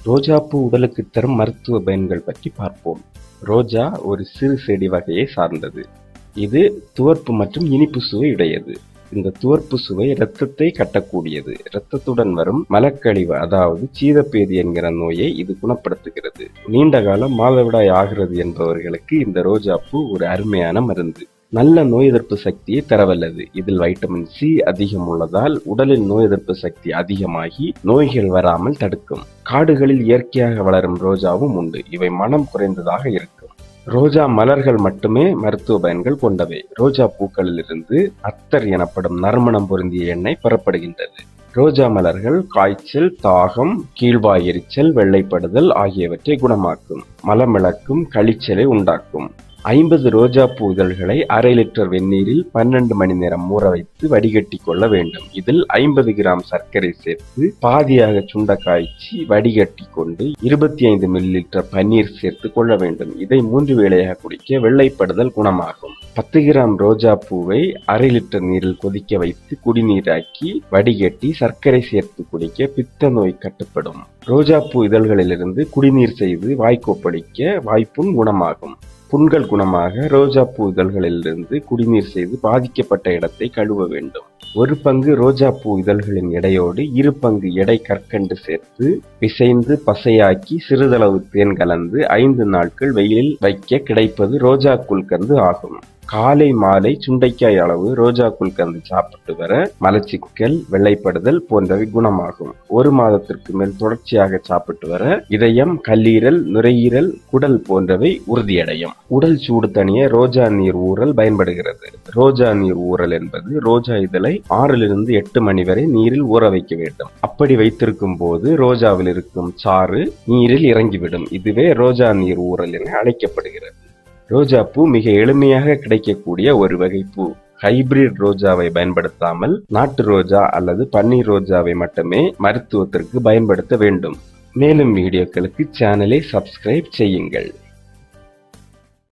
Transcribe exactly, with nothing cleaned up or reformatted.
ரோஜாப்பூ உடலுக்கு தரும் மருத்துவ பயன்கள் பற்றி பார்ப்போம். ரோஜா ஒரு சிறு செடி வகையை சார்ந்தது. இது துவர்ப்பு மற்றும் இனிப்பு சுவை உடையது. இந்த துவர்ப்பு சுவை இரத்தத்தை கட்டக்கூடியது. இரத்தத்துடன் வரும் மலக்கழிவு அதாவது சீதப்பேதி என்கிற நோயை இது குணப்படுத்துகிறது. நீண்ட காலம் மாதவிடாய் ஆகிறது என்பவர்களுக்கு இந்த ரோஜாப்பூ ஒரு அருமையான மருந்து. நல்ல நோய் எதிர்ப்பு சக்தியை தரவல்லது. இதில் வைட்டமின் சி அதிகம் உள்ளதால் உடலில் நோய் எதிர்ப்பு சக்தி அதிகமாகி நோய்கள் வராமல் தடுக்கும். காடுகளில் இயற்கையாக வளரும் ரோஜாவும் உண்டு. இவை மனம் குறைந்ததாக இருக்கும். ரோஜா மலர்கள் மட்டுமே மருத்துவ பயன்கள் கொண்டவை. ரோஜா பூக்களிலிருந்து அத்தர் எனப்படும் நறுமணம் பொருந்திய எண்ணெய் பெறப்படுகின்றது. ரோஜா மலர்கள் காய்ச்சல், தாகம், கீழ்வாய் எரிச்சல், வெள்ளைப்படுதல் ஆகியவற்றை குணமாக்கும். மலமிளக்கும், கழிச்சலை உண்டாக்கும். ஐம்பது ரோஜா பூ இதழ்களை அரை லிட்டர் வெந்நீரில் பன்னெண்டு மணி நேரம் ஊற வைத்து வடிகட்டி கொள்ள வேண்டும். இதில் ஐம்பது கிராம் சர்க்கரை சேர்த்து பாதியாக சுண்ட காய்ச்சி வடிகட்டி கொண்டு இருபத்தி ஐந்து மில்லி லிட்டர் பன்னீர் சேர்த்து கொள்ள வேண்டும். இதை மூன்று வேளையாக குடிக்க வெள்ளைப்படுதல் குணமாகும். பத்து கிராம் ரோஜா பூவை அரை லிட்டர் நீரில் கொதிக்க வைத்து குடிநீராக்கி வடிகட்டி சர்க்கரை சேர்த்து குடிக்க பித்த நோய் கட்டுப்படும். ரோஜா பூ இதழ்களிலிருந்து குடிநீர் செய்து வாய்க்கொப்பளிக்க வாய்ப்புண் குணமாகும். புண்கள் குணமாக ரோஜா பூ இதழ்களிலிருந்து குடிநீர் செய்து பாதிக்கப்பட்ட இடத்தை கழுவ வேண்டும். ஒரு பங்கு ரோஜா பூ இதழ்களின் எடையோடு இரு பங்கு எடை கற்கண்டு சேர்த்து பிசைந்து பசையாக்கி சிறிதளவு தேன் கலந்து ஐந்து நாட்கள் வெயிலில் வைக்க கிடைப்பது ரோஜா குல்கந்து ஆகும். காலை மாலை சுண்டைக்காய் அளவு ரோஜா குல்கந்து சாப்பிட்டு வர மலச்சிக்கல், வெள்ளைப்படுதல் போன்றவை குணமாகும். ஒரு மாதத்திற்கு மேல் தொடர்ச்சியாக சாப்பிட்டு வர இதயம், கல்லீரல், நுரையீரல், குடல் போன்றவை உறுதியடையும். உடல் சூடு தணிய ரோஜா நீர் ஊறல் பயன்படுகிறது. ரோஜா நீர் ஊறல் என்பது ரோஜா இதழை ஆறிலிருந்து எட்டு மணி வரை நீரில் ஊற வைக்க வேண்டும். அப்படி வைத்திருக்கும் போது ரோஜாவில் இருக்கும் சாறு நீரில் இறங்கிவிடும். இதுவே ரோஜா நீர் ஊறல் என அழைக்கப்படுகிறது. ரோஜா பூ மிக எளிமையாக கிடைக்கக்கூடிய ஒரு வகை பூ. ஹைபிரிட் ரோஜாவை பயன்படுத்தாமல் நாட்டு ரோஜா அல்லது பன்னீர் ரோஜாவை மட்டுமே மருத்துவத்திற்கு பயன்படுத்த வேண்டும். மேலும் வீடியோக்களுக்கு சேனலை சப்ஸ்கிரைப் செய்யுங்கள்.